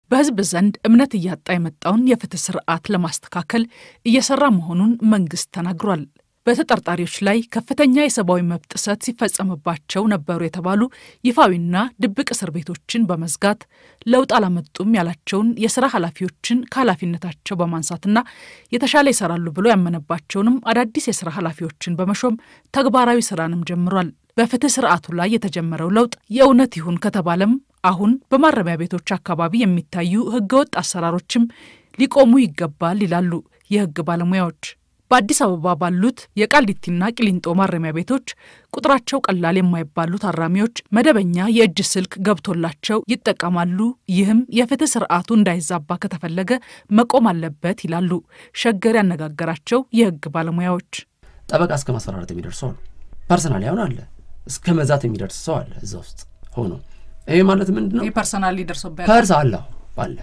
በህዝብ ዘንድ እምነት እያጣ የመጣውን የፍትህ ስርዓት ለማስተካከል እየሰራ መሆኑን መንግስት ተናግሯል። በተጠርጣሪዎች ላይ ከፍተኛ የሰብአዊ መብት ጥሰት ሲፈጸምባቸው ነበሩ የተባሉ ይፋዊና ድብቅ እስር ቤቶችን በመዝጋት ለውጥ አላመጡም ያላቸውን የሥራ ኃላፊዎችን ከኃላፊነታቸው በማንሳትና የተሻለ ይሰራሉ ብሎ ያመነባቸውንም አዳዲስ የሥራ ኃላፊዎችን በመሾም ተግባራዊ ስራንም ጀምሯል። በፍትህ ስርዓቱ ላይ የተጀመረው ለውጥ የእውነት ይሁን ከተባለም አሁን በማረሚያ ቤቶች አካባቢ የሚታዩ ህገወጥ አሰራሮችም ሊቆሙ ይገባል ይላሉ የህግ ባለሙያዎች። በአዲስ አበባ ባሉት የቃሊቲና ቂሊንጦ ማረሚያ ቤቶች ቁጥራቸው ቀላል የማይባሉ ታራሚዎች መደበኛ የእጅ ስልክ ገብቶላቸው ይጠቀማሉ። ይህም የፍትህ ስርዓቱ እንዳይዛባ ከተፈለገ መቆም አለበት ይላሉ ሸገር ያነጋገራቸው የህግ ባለሙያዎች። ጠበቃ እስከ ማስፈራራት የሚደርሰው ፐርሰናል ያውን አለ እስከ መዛት የሚደርሰው አለ እዛ ውስጥ ሆኖ ይሄ ማለት ምንድነው? ፐርሰናሊ ደርሶበት ፐርሰናል አለ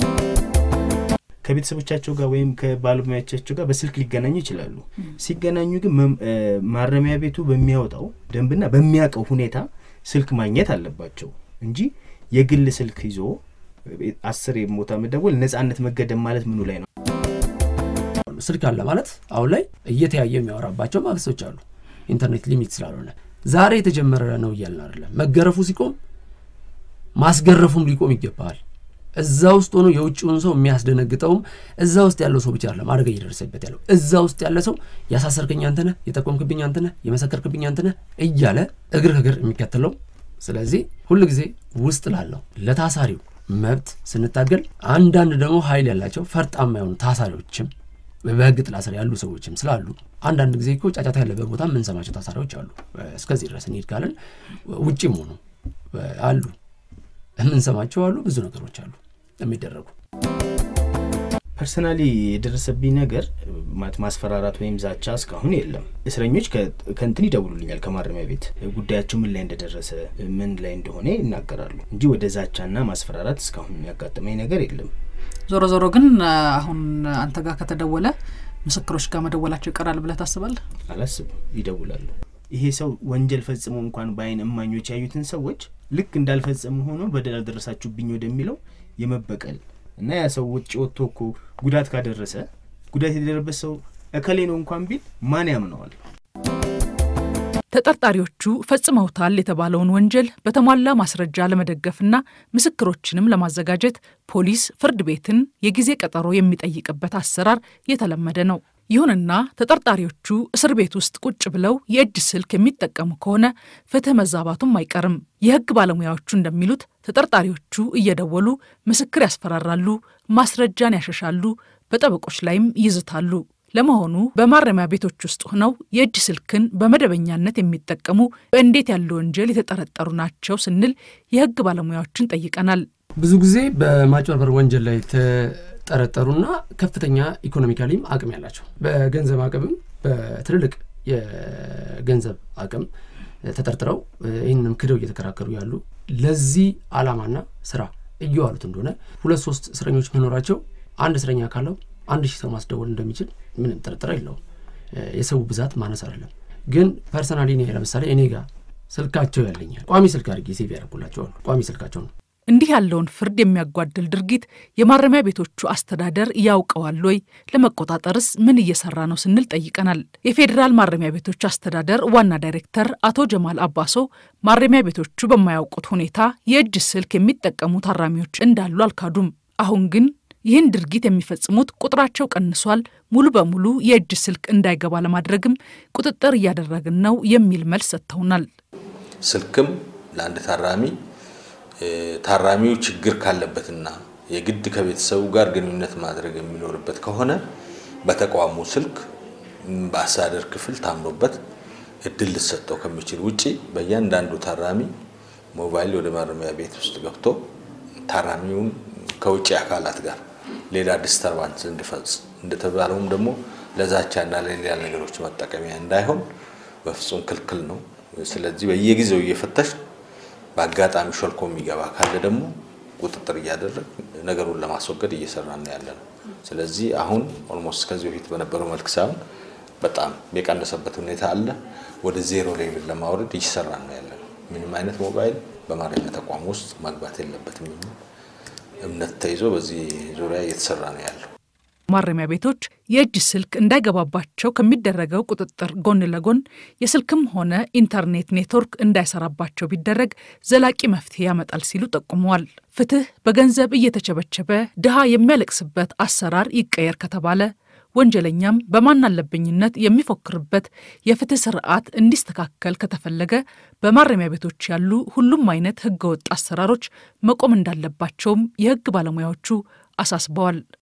ከቤተሰቦቻቸው ጋር ወይም ከባለሙያዎቻቸው ጋር በስልክ ሊገናኙ ይችላሉ። ሲገናኙ ግን ማረሚያ ቤቱ በሚያወጣው ደንብና በሚያቀው ሁኔታ ስልክ ማግኘት አለባቸው እንጂ የግል ስልክ ይዞ 10 የሞታ መደወል ነፃነት መገደም ማለት ምኑ ላይ ነው? ስልክ አለ ማለት አሁን ላይ እየተያየ የሚያወራባቸው ማግስቶች አሉ። ኢንተርኔት ሊሚት ስላልሆነ ዛሬ የተጀመረ ነው ይያልና አይደለም። መገረፉ ሲቆም ማስገረፉም ሊቆም ይገባል። እዛ ውስጥ ሆኖ የውጭውን ሰው የሚያስደነግጠው እዛ ውስጥ ያለው ሰው ብቻ አይደለም አደጋ እየደረሰበት ያለው እዛ ውስጥ ያለ ሰው ያሳሰርከኝ አንተ ነህ የጠቆምክብኝ አንተ ነህ የመሰከርክብኝ አንተ ነህ እያለ እግር ከእግር የሚከተለው። ስለዚህ ሁሉ ጊዜ ውስጥ ላለው ለታሳሪው መብት ስንታገል አንዳንድ ደግሞ ኃይል ያላቸው ፈርጣማ የሆኑ ታሳሪዎችም በህግ ጥላ ስር ያሉ ሰዎችም ስላሉ አንዳንድ ጊዜ እኮ ጫጫታ ያለበት ቦታ ምን ሰማቸው ታሳሪዎች አሉ። እስከዚህ ድረስ እንሂድ ካለን ውጪም ሆኖ አሉ ምን ሰማቸው አሉ ብዙ ነገሮች አሉ የሚደረጉ። ፐርሰናሊ የደረሰብኝ ነገር ማስፈራራት ወይም ዛቻ እስካሁን የለም። እስረኞች ከእንትን ይደውሉልኛል ከማረሚያ ቤት ጉዳያቸው ምን ላይ እንደደረሰ ምን ላይ እንደሆነ ይናገራሉ እንጂ ወደ ዛቻና ማስፈራራት እስካሁን ያጋጠመኝ ነገር የለም። ዞሮ ግን አሁን አንተ ጋር ከተደወለ ምስክሮች ጋር መደወላቸው ይቀራል ብለህ ታስባለህ? አላስብም። ይደውላሉ። ይሄ ሰው ወንጀል ፈጽሞ እንኳን ባይን እማኞች ያዩትን ሰዎች ልክ እንዳልፈጸሙ ሆኖ በደል አደረሳችሁብኝ ወደሚለው የመበቀል እና ያ ሰው ውጭ ወጥቶ እኮ ጉዳት ካደረሰ ጉዳት የደረሰበት ሰው እከሌ ነው እንኳን ቢል ማን ያምነዋል? ተጠርጣሪዎቹ ፈጽመውታል የተባለውን ወንጀል በተሟላ ማስረጃ ለመደገፍና ምስክሮችንም ለማዘጋጀት ፖሊስ ፍርድ ቤትን የጊዜ ቀጠሮ የሚጠይቅበት አሰራር የተለመደ ነው። ይሁንና ተጠርጣሪዎቹ እስር ቤት ውስጥ ቁጭ ብለው የእጅ ስልክ የሚጠቀሙ ከሆነ ፍትህ መዛባቱም አይቀርም። የህግ ባለሙያዎቹ እንደሚሉት ተጠርጣሪዎቹ እየደወሉ ምስክር ያስፈራራሉ፣ ማስረጃን ያሸሻሉ፣ በጠበቆች ላይም ይዝታሉ። ለመሆኑ በማረሚያ ቤቶች ውስጥ ሆነው የእጅ ስልክን በመደበኛነት የሚጠቀሙ በእንዴት ያለ ወንጀል የተጠረጠሩ ናቸው ስንል የህግ ባለሙያዎችን ጠይቀናል። ብዙ ጊዜ በማጭበርበር ወንጀል ላይ ተጠረጠሩና ከፍተኛ ኢኮኖሚካሊም አቅም ያላቸው በገንዘብ አቅምም በትልልቅ የገንዘብ አቅም ተጠርጥረው ይህንንም ክደው እየተከራከሩ ያሉ ለዚህ ዓላማና ስራ እየዋሉት እንደሆነ 2-3 እስረኞች መኖራቸው አንድ እስረኛ ካለው 1000 ሰው ማስደወል እንደሚችል ምንም ጥርጥር የለውም። የሰው ብዛት ማነስ አይደለም። ግን ፐርሰናሊ ነው ለምሳሌ እኔ ጋር ስልካቸው ያለኛል ቋሚ ስልክ አድርጌ ሴቭ ያደርጉላቸው ቋሚ ስልካቸው ነው። እንዲህ ያለውን ፍርድ የሚያጓድል ድርጊት የማረሚያ ቤቶቹ አስተዳደር ያውቀዋል ወይ? ለመቆጣጠርስ ምን እየሰራ ነው ስንል ጠይቀናል። የፌዴራል ማረሚያ ቤቶች አስተዳደር ዋና ዳይሬክተር አቶ ጀማል አባሶ ማረሚያ ቤቶቹ በማያውቁት ሁኔታ የእጅ ስልክ የሚጠቀሙ ታራሚዎች እንዳሉ አልካዱም። አሁን ግን ይህን ድርጊት የሚፈጽሙት ቁጥራቸው ቀንሷል፣ ሙሉ በሙሉ የእጅ ስልክ እንዳይገባ ለማድረግም ቁጥጥር እያደረግን ነው የሚል መልስ ሰጥተውናል። ስልክም ለአንድ ታራሚው ችግር ካለበትና የግድ ከቤተሰቡ ጋር ግንኙነት ማድረግ የሚኖርበት ከሆነ በተቋሙ ስልክ በአስተዳደር ክፍል ታምኖበት እድል ሊሰጠው ከሚችል ውጪ በእያንዳንዱ ታራሚ ሞባይል ወደ ማረሚያ ቤት ውስጥ ገብቶ ታራሚውን ከውጪ አካላት ጋር ሌላ ዲስተርባንስ እንደተባለውም ደግሞ ለዛቻና ለሌላ ነገሮች መጠቀሚያ እንዳይሆን በፍጹም ክልክል ነው። ስለዚህ በየጊዜው እየፈተሽ በአጋጣሚ ሾልኮ የሚገባ ካለ ደግሞ ቁጥጥር እያደረግ ነገሩን ለማስወገድ እየሰራን ያለነው። ስለዚህ አሁን ኦልሞስት ከዚህ በፊት በነበረው መልክ ሳይሆን በጣም የቀነሰበት ሁኔታ አለ። ወደ ዜሮ ሌቭል ለማውረድ እየሰራን ያለነው። ምንም አይነት ሞባይል በማረሚያ ተቋም ውስጥ መግባት የለበትም። እምነት ተይዞ በዚህ ዙሪያ እየተሰራ ነው ያለው። ማረሚያ ቤቶች የእጅ ስልክ እንዳይገባባቸው ከሚደረገው ቁጥጥር ጎን ለጎን የስልክም ሆነ ኢንተርኔት ኔትወርክ እንዳይሰራባቸው ቢደረግ ዘላቂ መፍትሄ ያመጣል ሲሉ ጠቁመዋል። ፍትህ በገንዘብ እየተቸበቸበ ድሃ የሚያለቅስበት አሰራር ይቀየር ከተባለ ወንጀለኛም በማናለብኝነት የሚፎክርበት የፍትህ ስርዓት እንዲስተካከል ከተፈለገ በማረሚያ ቤቶች ያሉ ሁሉም አይነት ህገወጥ አሰራሮች መቆም እንዳለባቸውም የህግ ባለሙያዎቹ አሳስበዋል።